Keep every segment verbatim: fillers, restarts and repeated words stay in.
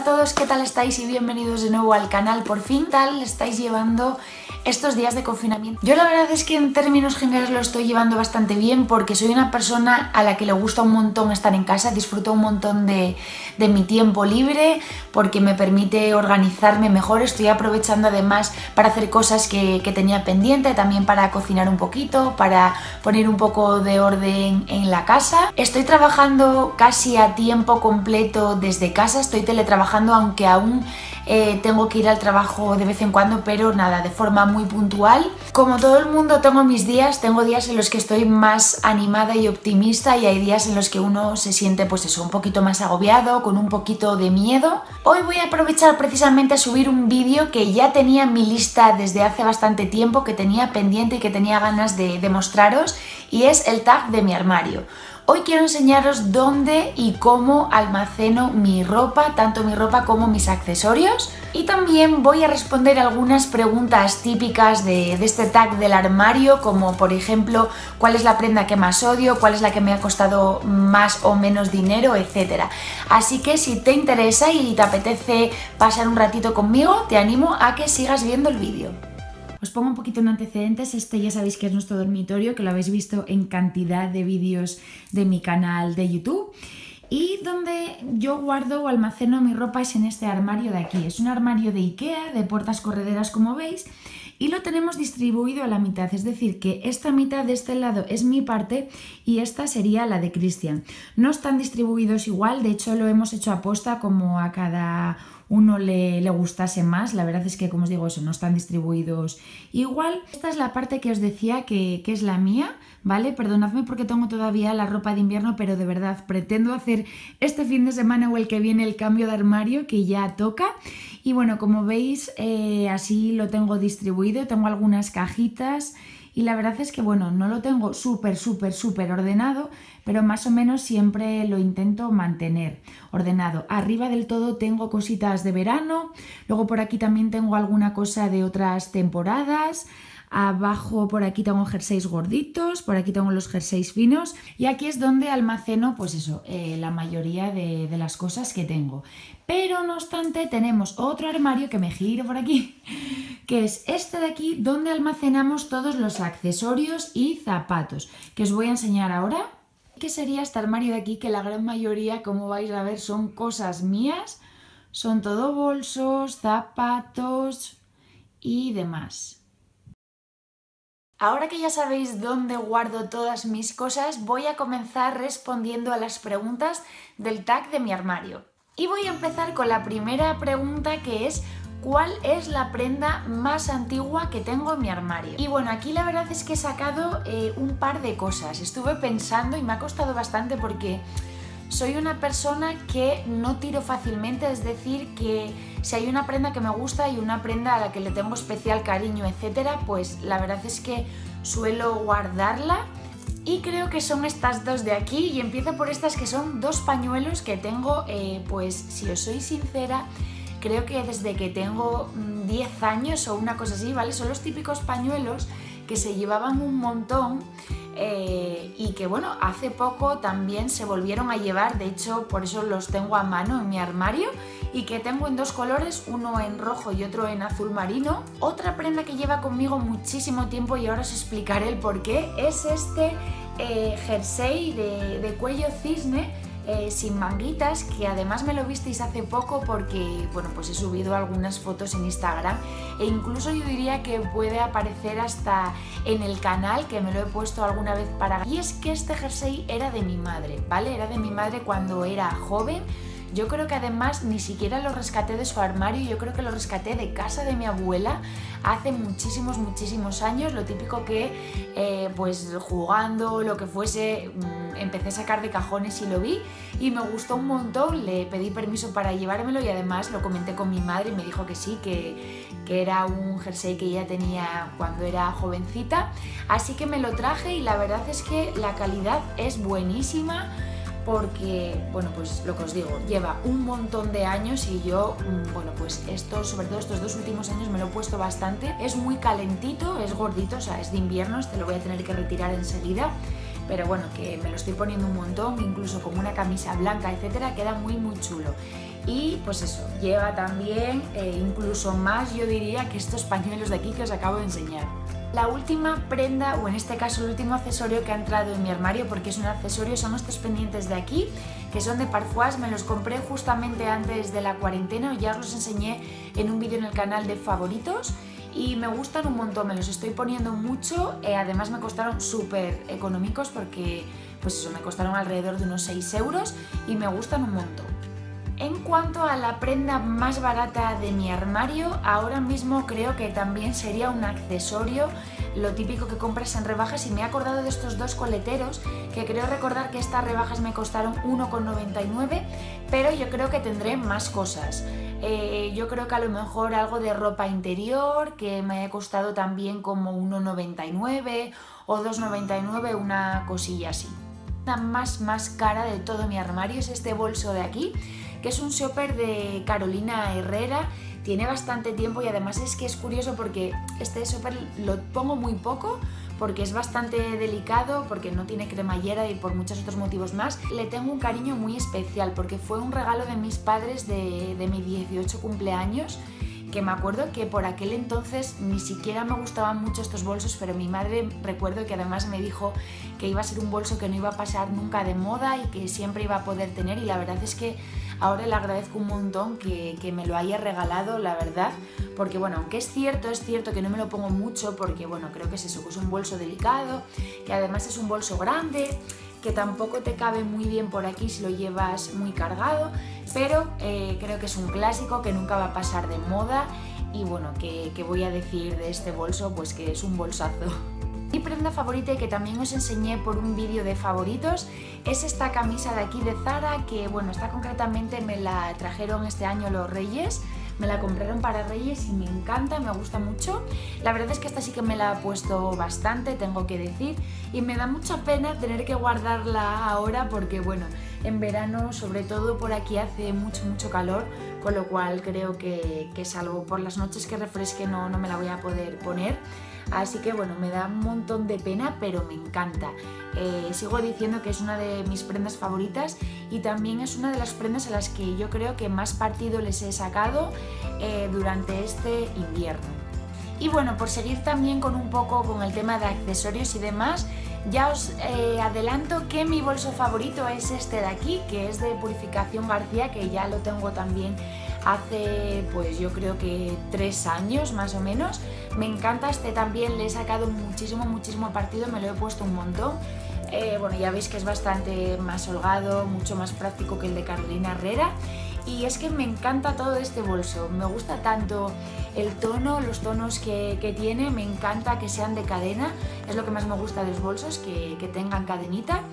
a todos, ¿qué tal estáis? Y bienvenidos de nuevo al canal. Por fin, tal estáis llevando estos días de confinamiento. Yo la verdad es que en términos generales lo estoy llevando bastante bien porque soy una persona a la que le gusta un montón estar en casa, disfruto un montón de, de mi tiempo libre porque me permite organizarme mejor. Estoy aprovechando además para hacer cosas que, que tenía pendiente, también para cocinar un poquito, para poner un poco de orden en la casa. Estoy trabajando casi a tiempo completo desde casa, estoy teletrabajando, aunque aún eh, tengo que ir al trabajo de vez en cuando, pero nada, de forma muy puntual. Como todo el mundo tengo mis días, tengo días en los que estoy más animada y optimista y hay días en los que uno se siente pues eso, un poquito más agobiado, con un poquito de miedo. Hoy voy a aprovechar precisamente a subir un vídeo que ya tenía en mi lista desde hace bastante tiempo, que tenía pendiente y que tenía ganas de, de mostraros, y es el tag de mi armario. Hoy quiero enseñaros dónde y cómo almaceno mi ropa, tanto mi ropa como mis accesorios, y también voy a responder algunas preguntas típicas de, de este tag del armario, como por ejemplo cuál es la prenda que más odio, cuál es la que me ha costado más o menos dinero, etcétera. Así que si te interesa y te apetece pasar un ratito conmigo, te animo a que sigas viendo el vídeo. Os pongo un poquito en antecedentes. Este ya sabéis que es nuestro dormitorio, que lo habéis visto en cantidad de vídeos de mi canal de YouTube. Y donde yo guardo o almaceno mi ropa es en este armario de aquí. Es un armario de Ikea, de puertas correderas como veis, y lo tenemos distribuido a la mitad. Es decir, que esta mitad de este lado es mi parte y esta sería la de Cristian. No están distribuidos igual, de hecho lo hemos hecho aposta como a cada uno le, le gustase más. La verdad es que, como os digo, eso, no están distribuidos igual. Esta es la parte que os decía que, que es la mía, ¿vale? Perdonadme porque tengo todavía la ropa de invierno, pero de verdad pretendo hacer este fin de semana o el que viene el cambio de armario, que ya toca. Y bueno, como veis, eh, así lo tengo distribuido. Tengo algunas cajitas y la verdad es que, bueno, no lo tengo súper, súper, súper ordenado, pero más o menos siempre lo intento mantener ordenado. Arriba del todo tengo cositas de verano, luego por aquí también tengo alguna cosa de otras temporadas. Abajo por aquí tengo jerseys gorditos, por aquí tengo los jerseys finos y aquí es donde almaceno pues eso, eh, la mayoría de, de las cosas que tengo. Pero no obstante tenemos otro armario, que me giro por aquí, que es este de aquí, donde almacenamos todos los accesorios y zapatos, que os voy a enseñar ahora. ¿Qué sería este armario de aquí? Que la gran mayoría, como vais a ver, son cosas mías, son todo bolsos, zapatos y demás. Ahora que ya sabéis dónde guardo todas mis cosas, voy a comenzar respondiendo a las preguntas del tag de mi armario. Y voy a empezar con la primera pregunta, que es ¿cuál es la prenda más antigua que tengo en mi armario? Y bueno, aquí la verdad es que he sacado eh, un par de cosas. Estuve pensando y me ha costado bastante porque soy una persona que no tiro fácilmente, es decir, que si hay una prenda que me gusta y una prenda a la que le tengo especial cariño, etcétera, pues la verdad es que suelo guardarla. Y creo que son estas dos de aquí, y empiezo por estas, que son dos pañuelos que tengo, eh, pues si os soy sincera, creo que desde que tengo diez años o una cosa así, ¿vale? Son los típicos pañuelos que se llevaban un montón eh, y que, bueno, hace poco también se volvieron a llevar. De hecho, por eso los tengo a mano en mi armario, y que tengo en dos colores, uno en rojo y otro en azul marino. Otra prenda que lleva conmigo muchísimo tiempo, y ahora os explicaré el por qué, es este eh, jersey de, de cuello cisne, Eh, sin manguitas, que además me lo visteis hace poco porque, bueno, pues he subido algunas fotos en Instagram, e incluso yo diría que puede aparecer hasta en el canal, que me lo he puesto alguna vez para... Y es que este jersey era de mi madre, ¿vale? Era de mi madre cuando era joven. Yo creo que además ni siquiera lo rescaté de su armario, yo creo que lo rescaté de casa de mi abuela hace muchísimos, muchísimos años. Lo típico que, eh, pues jugando, lo que fuese, mmm, empecé a sacar de cajones y lo vi y me gustó un montón. Le pedí permiso para llevármelo y además lo comenté con mi madre y me dijo que sí, que, que era un jersey que ella tenía cuando era jovencita. Así que me lo traje y la verdad es que la calidad es buenísima, porque, bueno, pues lo que os digo, lleva un montón de años y yo, bueno, pues estos, sobre todo estos dos últimos años me lo he puesto bastante. Es muy calentito, es gordito, o sea, es de invierno, este lo voy a tener que retirar enseguida. pero bueno, que me lo estoy poniendo un montón, incluso con una camisa blanca, etcétera, queda muy muy chulo. Y pues eso, lleva también eh, incluso más, yo diría, que estos pañuelos de aquí que os acabo de enseñar. La última prenda, o en este caso el último accesorio que ha entrado en mi armario, porque es un accesorio, son estos pendientes de aquí, que son de Parfois. Me los compré justamente antes de la cuarentena, ya os los enseñé en un vídeo en el canal de favoritos y me gustan un montón, me los estoy poniendo mucho, eh, además me costaron súper económicos porque pues eso, me costaron alrededor de unos seis euros y me gustan un montón. En cuanto a la prenda más barata de mi armario, ahora mismo creo que también sería un accesorio, lo típico que compras en rebajas, y me he acordado de estos dos coleteros, que creo recordar que estas rebajas me costaron uno con noventa y nueve, pero yo creo que tendré más cosas. Eh, yo creo que a lo mejor algo de ropa interior, que me ha costado también como uno noventa y nueve o dos noventa y nueve, una cosilla así. La más más cara de todo mi armario es este bolso de aquí, que es un shopper de Carolina Herrera. Tiene bastante tiempo y además es que es curioso porque este shopper lo pongo muy poco porque es bastante delicado, porque no tiene cremallera y por muchos otros motivos más. Le tengo un cariño muy especial porque fue un regalo de mis padres de, de mi dieciocho cumpleaños, que me acuerdo que por aquel entonces ni siquiera me gustaban mucho estos bolsos, pero mi madre, recuerdo que además me dijo que iba a ser un bolso que no iba a pasar nunca de moda y que siempre iba a poder tener, y la verdad es que ahora le agradezco un montón que, que me lo haya regalado, la verdad, porque bueno, aunque es cierto, es cierto que no me lo pongo mucho porque bueno, creo que es eso, que es un bolso delicado, que además es un bolso grande, que tampoco te cabe muy bien por aquí si lo llevas muy cargado, pero eh, creo que es un clásico que nunca va a pasar de moda y bueno, que, que voy a decir de este bolso, pues que es un bolsazo. Mi prenda favorita, y que también os enseñé por un vídeo de favoritos, es esta camisa de aquí de Zara, que bueno, esta concretamente me la trajeron este año los Reyes, me la compraron para Reyes y me encanta, me gusta mucho. La verdad es que esta sí que me la he puesto bastante, tengo que decir, y me da mucha pena tener que guardarla ahora porque bueno, en verano sobre todo por aquí hace mucho mucho calor, con lo cual creo que, que salvo por las noches que refresque no, no me la voy a poder poner. Así que bueno, me da un montón de pena, pero me encanta. Eh, sigo diciendo que es una de mis prendas favoritas y también es una de las prendas a las que yo creo que más partido les he sacado eh, durante este invierno. Y bueno, por seguir también con un poco con el tema de accesorios y demás, ya os eh, adelanto que mi bolso favorito es este de aquí, que es de Purificación García, que ya lo tengo también hace pues yo creo que tres años más o menos. Me encanta este también, le he sacado muchísimo muchísimo partido, me lo he puesto un montón. Eh, bueno, ya veis que es bastante más holgado, mucho más práctico que el de Carolina Herrera, y es que me encanta todo este bolso, me gusta tanto el tono, los tonos que, que tiene, me encanta que sean de cadena, es lo que más me gusta de los bolsos, que, que tengan cadenita,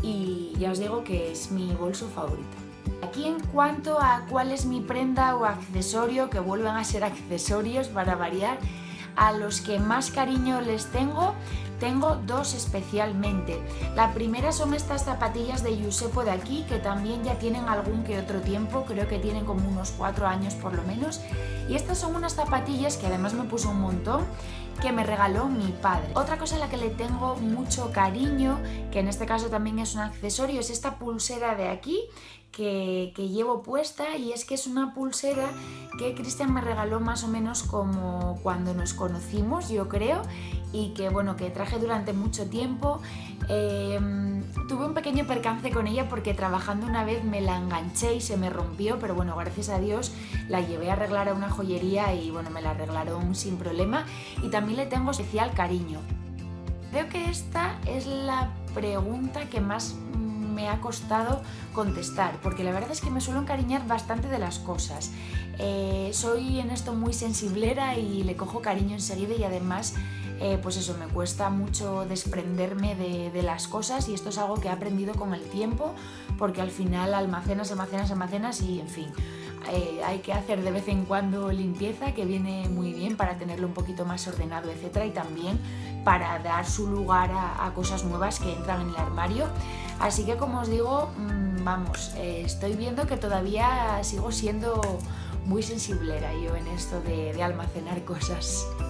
y ya os digo que es mi bolso favorito. Aquí en cuanto a cuál es mi prenda o accesorio, que vuelvan a ser accesorios para variar, a los que más cariño les tengo, tengo dos especialmente. La primera son estas zapatillas de Giuseppe de aquí, que también ya tienen algún que otro tiempo, creo que tienen como unos cuatro años por lo menos, y estas son unas zapatillas que además me puso un montón, que me regaló mi padre. Otra cosa a la que le tengo mucho cariño, que en este caso también es un accesorio, es esta pulsera de aquí que, que llevo puesta, y es que es una pulsera que Cristian me regaló más o menos como cuando nos conocimos, yo creo, y que bueno, que traje durante mucho tiempo. Eh, tuve un pequeño percance con ella porque trabajando una vez me la enganché y se me rompió, pero bueno, gracias a Dios la llevé a arreglar a una joyería y bueno, me la arreglaron sin problema, y también le tengo especial cariño. Creo que esta es la pregunta que más me ha costado contestar, porque la verdad es que me suelo encariñar bastante de las cosas. Eh, soy en esto muy sensiblera y le cojo cariño enseguida, y además eh, pues eso, me cuesta mucho desprenderme de, de las cosas, y esto es algo que he aprendido con el tiempo, porque al final almacenas, almacenas, almacenas y en fin, eh, hay que hacer de vez en cuando limpieza, que viene muy bien para tenerlo un poquito más ordenado, etcétera, y también para dar su lugar a, a cosas nuevas que entran en el armario. Así que como os digo, mmm, vamos, eh, estoy viendo que todavía sigo siendo muy sensiblera yo en esto de, de almacenar cosas.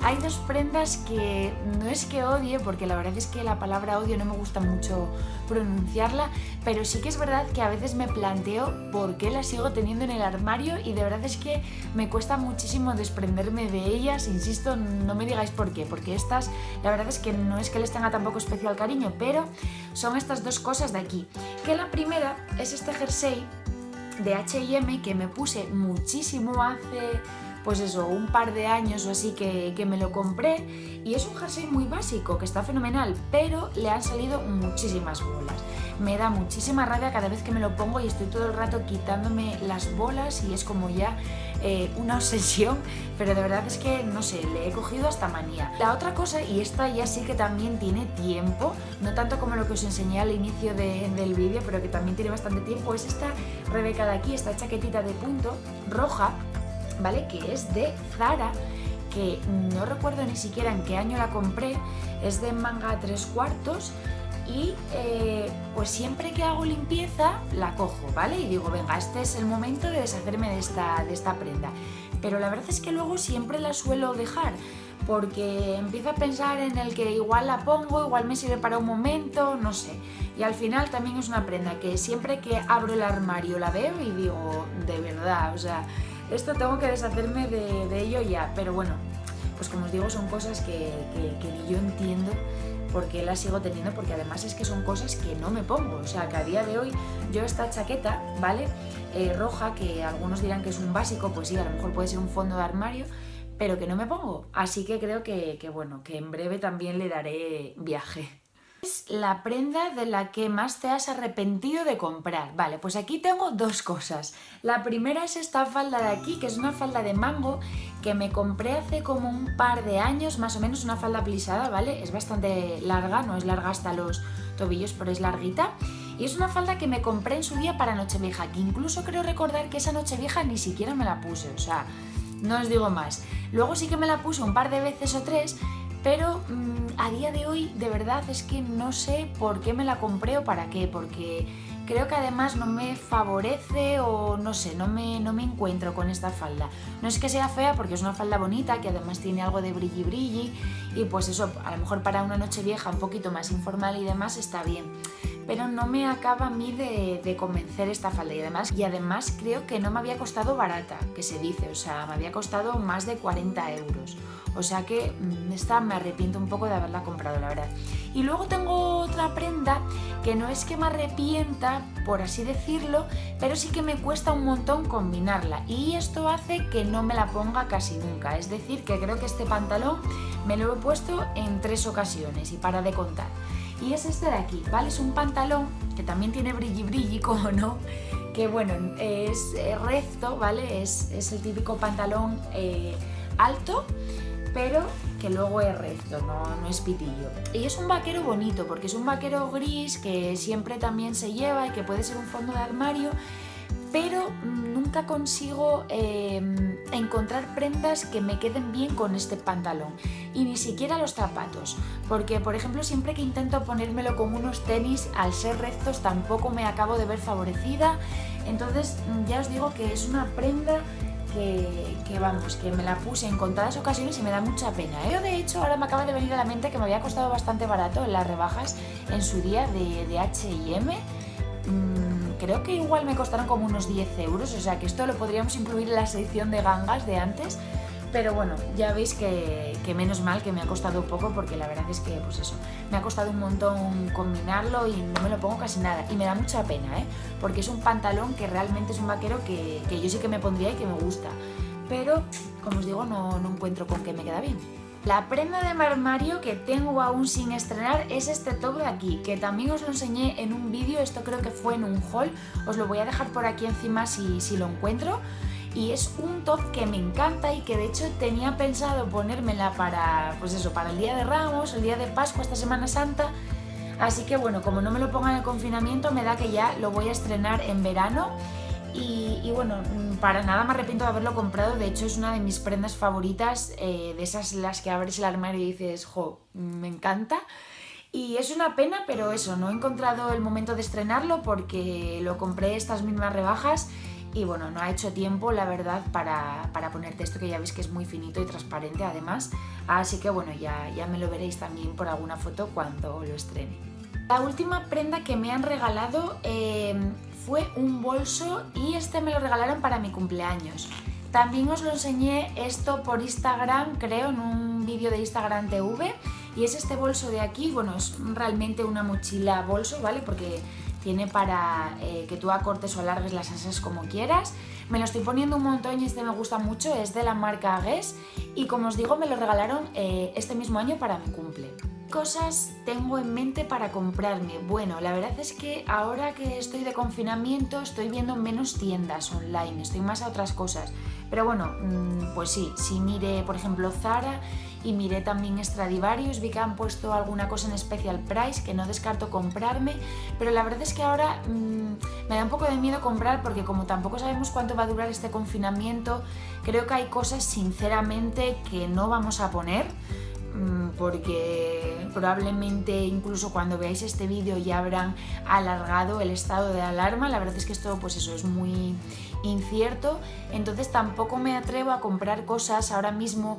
hay dos prendas que no es que odie, porque la verdad es que la palabra odio no me gusta mucho pronunciarla, pero sí que es verdad que a veces me planteo por qué las sigo teniendo en el armario y de verdad es que me cuesta muchísimo desprenderme de ellas. Insisto, no me digáis por qué, porque estas, la verdad es que no es que les tenga tampoco especial cariño, pero son estas dos cosas de aquí. Que la primera es este jersey de H y M que me puse muchísimo hace, pues eso, un par de años o así que, que me lo compré, y es un jersey muy básico que está fenomenal, pero le han salido muchísimas bolas. Me da muchísima rabia cada vez que me lo pongo y estoy todo el rato quitándome las bolas y es como ya eh, una obsesión, pero de verdad es que no sé, le he cogido hasta manía. La otra cosa, y esta ya sí que también tiene tiempo, no tanto como lo que os enseñé al inicio de, del vídeo, pero que también tiene bastante tiempo, es esta Rebeca de aquí, esta chaquetita de punto roja, ¿vale? Que es de Zara, que no recuerdo ni siquiera en qué año la compré, es de manga a tres cuartos y eh, pues siempre que hago limpieza la cojo, ¿vale? Y digo, venga, este es el momento de deshacerme de esta, de esta prenda. Pero la verdad es que luego siempre la suelo dejar, porque empiezo a pensar en el que igual la pongo, igual me sirve para un momento, no sé. Y al final también es una prenda que siempre que abro el armario la veo y digo, de verdad, o sea, esto tengo que deshacerme de, de ello ya. Pero bueno, pues como os digo, son cosas que, que, que ni yo entiendo por qué las sigo teniendo, porque además es que son cosas que no me pongo. O sea, que a día de hoy yo esta chaqueta, ¿vale? Eh, roja, que algunos dirán que es un básico, pues sí, a lo mejor puede ser un fondo de armario, pero que no me pongo. Así que creo que, que bueno, que en breve también le daré viaje. Es la prenda de la que más te has arrepentido de comprar. Vale, pues aquí tengo dos cosas. La primera es esta falda de aquí, que es una falda de mango que me compré hace como un par de años, más o menos, una falda plisada, ¿vale? Es bastante larga, no es larga hasta los tobillos, pero es larguita. Y es una falda que me compré en su día para Nochevieja, que incluso creo recordar que esa Nochevieja ni siquiera me la puse, o sea, no os digo más. Luego sí que me la puse un par de veces o tres, pero mmm, a día de hoy de verdad es que no sé por qué me la compré o para qué, porque creo que además no me favorece o no sé, no me, no me encuentro con esta falda. No es que sea fea, porque es una falda bonita que además tiene algo de brilli brilli y pues eso, a lo mejor para una Nochevieja un poquito más informal y demás está bien, pero no me acaba a mí de, de convencer esta falda y además, y además creo que no me había costado barata, que se dice, o sea, me había costado más de cuarenta euros. O sea que esta me arrepiento un poco de haberla comprado, la verdad. Y luego tengo otra prenda que no es que me arrepienta, por así decirlo, pero sí que me cuesta un montón combinarla. Y esto hace que no me la ponga casi nunca. Es decir, que creo que este pantalón me lo he puesto en tres ocasiones y para de contar. Y es este de aquí, ¿vale? Es un pantalón que también tiene brilli brilli, como no, que bueno, es recto, ¿vale? Es, es el típico pantalón eh, alto, pero que luego es recto, no, no es pitillo. Y es un vaquero bonito, porque es un vaquero gris que siempre también se lleva y que puede ser un fondo de armario, pero nunca consigo eh, encontrar prendas que me queden bien con este pantalón. Y ni siquiera los zapatos, porque por ejemplo siempre que intento ponérmelo con unos tenis, al ser rectos tampoco me acabo de ver favorecida. Entonces ya os digo que es una prenda Que, que vamos, que me la puse en contadas ocasiones y me da mucha pena, ¿eh? Yo de hecho ahora me acaba de venir a la mente que me había costado bastante barato en las rebajas en su día de, de H y M. Mm, creo que igual me costaron como unos diez euros, o sea que esto lo podríamos incluir en la sección de gangas de antes. Pero bueno, ya veis que, que menos mal que me ha costado poco, porque la verdad es que, pues eso, me ha costado un montón combinarlo y no me lo pongo casi nada. Y me da mucha pena, ¿eh? Porque es un pantalón que realmente es un vaquero que, que yo sí que me pondría y que me gusta. Pero, como os digo, no, no encuentro con qué me queda bien. La prenda de mi armario que tengo aún sin estrenar es este top de aquí, que también os lo enseñé en un vídeo, esto creo que fue en un haul, os lo voy a dejar por aquí encima si, si lo encuentro. Y es un top que me encanta y que de hecho tenía pensado ponérmela para, pues eso, para el Día de Ramos, el Día de Pascua, esta Semana Santa. Así que bueno, como no me lo ponga en el confinamiento, me da que ya lo voy a estrenar en verano. Y, y bueno, para nada me arrepiento de haberlo comprado, de hecho es una de mis prendas favoritas, eh, de esas las que abres el armario y dices, jo, me encanta. Y es una pena, pero eso, no he encontrado el momento de estrenarlo porque lo compré estas mismas rebajas y bueno, no ha hecho tiempo la verdad para, para ponerte esto, que ya veis que es muy finito y transparente además, así que bueno, ya, ya me lo veréis también por alguna foto cuando lo estrene. La última prenda que me han regalado eh, fue un bolso y este me lo regalaron para mi cumpleaños. También os lo enseñé esto por Instagram, creo, en un vídeo de Instagram T V, y es este bolso de aquí. Bueno, es realmente una mochila bolso, ¿vale? Porque tiene para eh, que tú acortes o alargues las asas como quieras. Me lo estoy poniendo un montón y este me gusta mucho, es de la marca Guess y como os digo me lo regalaron eh, este mismo año para mi cumple. Cosas tengo en mente para comprarme. Bueno, la verdad es que ahora que estoy de confinamiento estoy viendo menos tiendas online, estoy más a otras cosas. Pero bueno, pues sí, sí miré por ejemplo Zara y miré también Stradivarius, vi que han puesto alguna cosa en special price que no descarto comprarme, pero la verdad es que ahora mmm, me da un poco de miedo comprar porque como tampoco sabemos cuánto va a durar este confinamiento, creo que hay cosas sinceramente que no vamos a poner, porque probablemente incluso cuando veáis este vídeo ya habrán alargado el estado de alarma. La verdad es que esto pues eso es muy incierto, entonces tampoco me atrevo a comprar cosas ahora mismo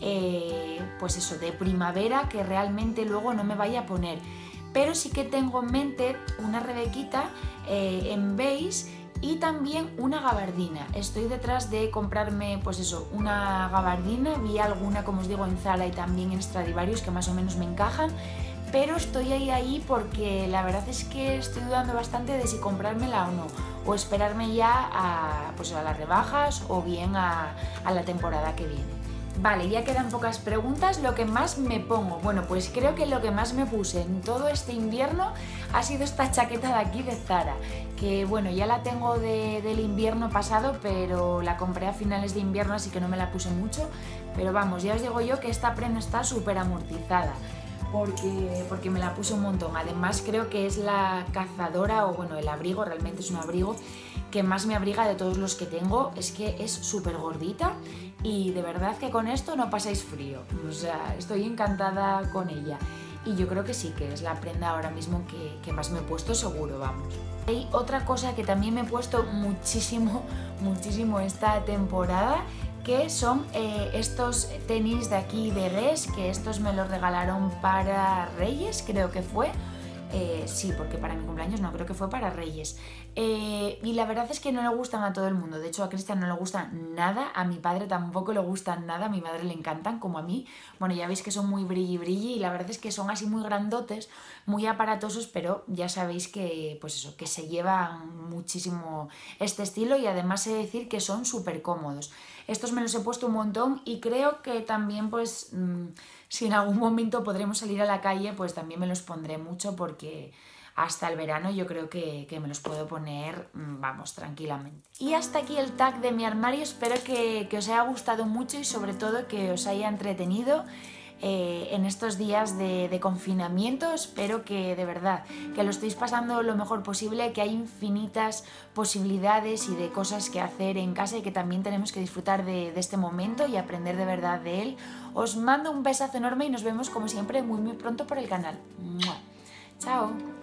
eh, pues eso de primavera que realmente luego no me vaya a poner, pero sí que tengo en mente una rebequita eh, en beige y también una gabardina. Estoy detrás de comprarme pues eso, una gabardina, vi alguna como os digo en Zara y también en Stradivarius que más o menos me encajan, pero estoy ahí ahí porque la verdad es que estoy dudando bastante de si comprármela o no, o esperarme ya a, pues a las rebajas o bien a, a la temporada que viene. Vale, ya quedan pocas preguntas. Lo que más me pongo, bueno, pues creo que lo que más me puse en todo este invierno ha sido esta chaqueta de aquí de Zara, que bueno, ya la tengo de, del invierno pasado, pero la compré a finales de invierno, así que no me la puse mucho, pero vamos, ya os digo yo que esta prenda está súper amortizada. Porque, porque me la puse un montón. Además creo que es la cazadora o bueno el abrigo, realmente es un abrigo que más me abriga de todos los que tengo. Es que es súper gordita y de verdad que con esto no pasáis frío, o sea, estoy encantada con ella y yo creo que sí, que es la prenda ahora mismo que, que más me he puesto seguro, vamos. Hay otra cosa que también me he puesto muchísimo, muchísimo esta temporada, que son eh, estos tenis de aquí de Guess, que estos me los regalaron para Reyes, creo que fue. Eh, sí, porque para mi cumpleaños no, creo que fue para Reyes. Eh, y la verdad es que no le gustan a todo el mundo. De hecho, a Cristian no le gustan nada, a mi padre tampoco le gustan nada, a mi madre le encantan, como a mí. Bueno, ya veis que son muy brilli brilli y la verdad es que son así muy grandotes, muy aparatosos, pero ya sabéis que, pues eso, que se llevan muchísimo este estilo y además he de decir que son súper cómodos. Estos me los he puesto un montón y creo que también pues mmm, si en algún momento podremos salir a la calle pues también me los pondré mucho porque hasta el verano yo creo que, que me los puedo poner, vamos, tranquilamente. Y hasta aquí el tag de mi armario, espero que, que os haya gustado mucho y sobre todo que os haya entretenido eh, en estos días de, de confinamiento. Espero que de verdad que lo estéis pasando lo mejor posible, que hay infinitas posibilidades y de cosas que hacer en casa y que también tenemos que disfrutar de, de este momento y aprender de verdad de él. Os mando un besazo enorme y nos vemos como siempre muy muy pronto por el canal. ¡Mua! ¡Chao!